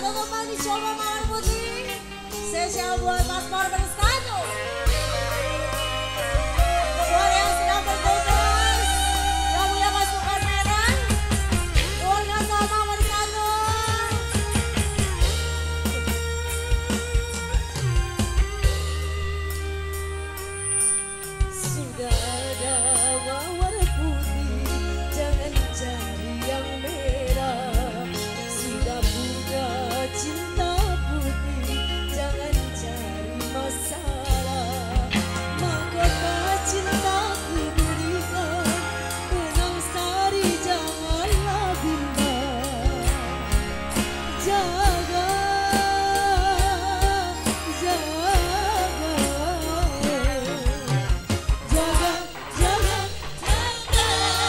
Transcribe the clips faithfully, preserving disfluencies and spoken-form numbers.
untuk Mas Coba Mawar Putih. Spesial buat Mas Mawar Berskado. Buat yang sedang bertugas, yang punya pasukan Medan, warga sama Berskado. Sudah ada mawar putih, jangan cari yang merah. Sudah punya cinta putih, jangan cari masalah. Mahkota cintaku berikan, benang sari janganlah bimbang. Jaga, jaga, jaga, jaga, jaga,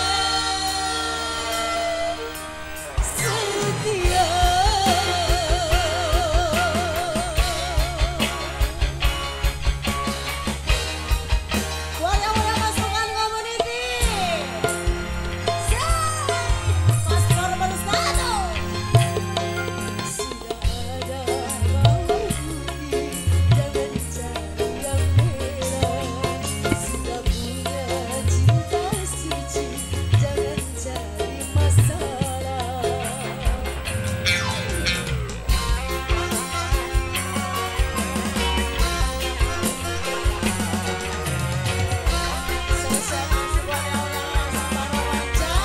setia. Buat yang punya pasukan community, Mas Mawar Berskado. Sudah ada mawar putih, jangan cari yang merah. Sudah punya cinta suci, jangan cari masalah. Spesial masih buat yang ulang sama Romanca.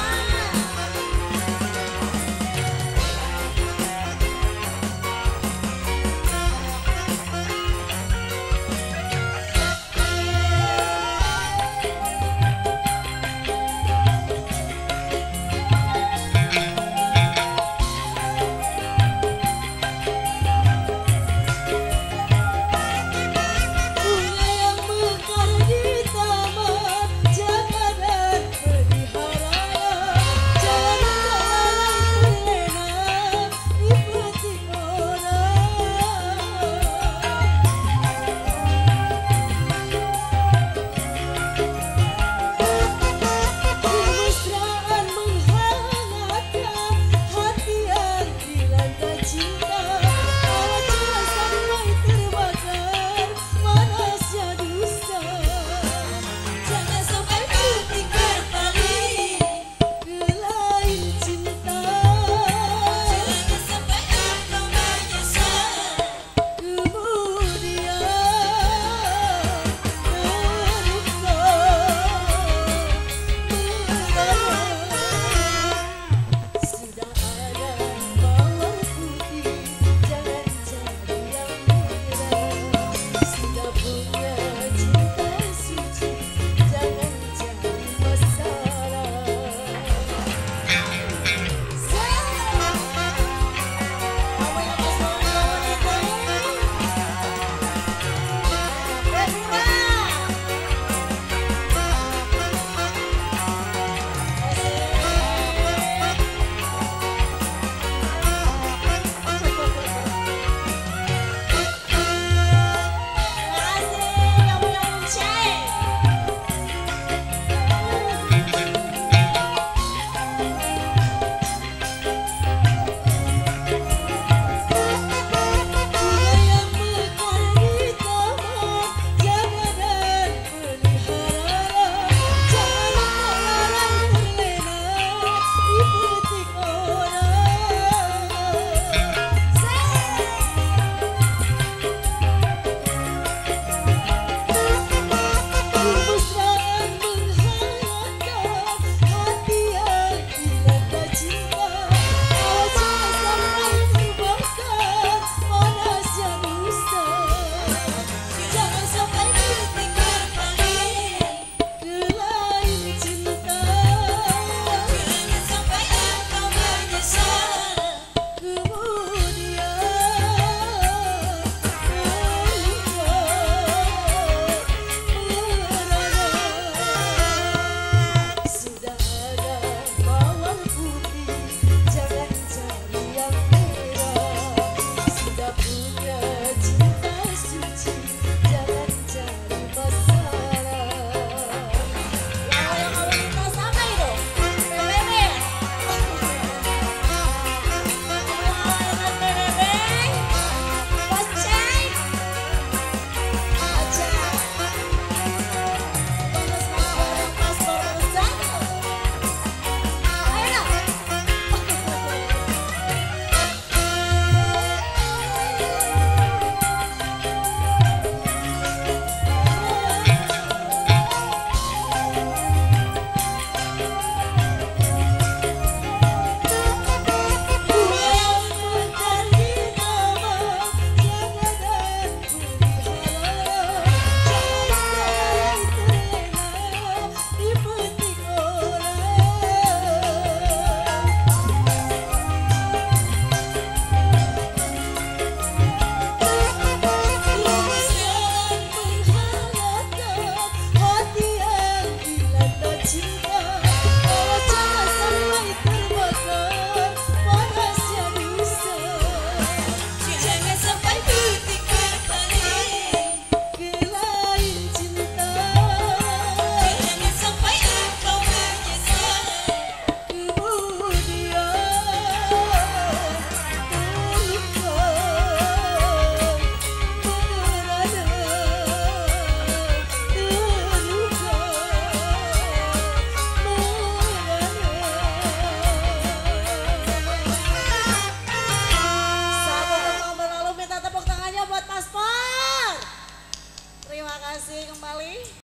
Bunga yang mekar di taman, jaga dan pelihara. Jangan kau terlena di hati orang. Kemesraan menghangatkan hati yang dilanda cinta.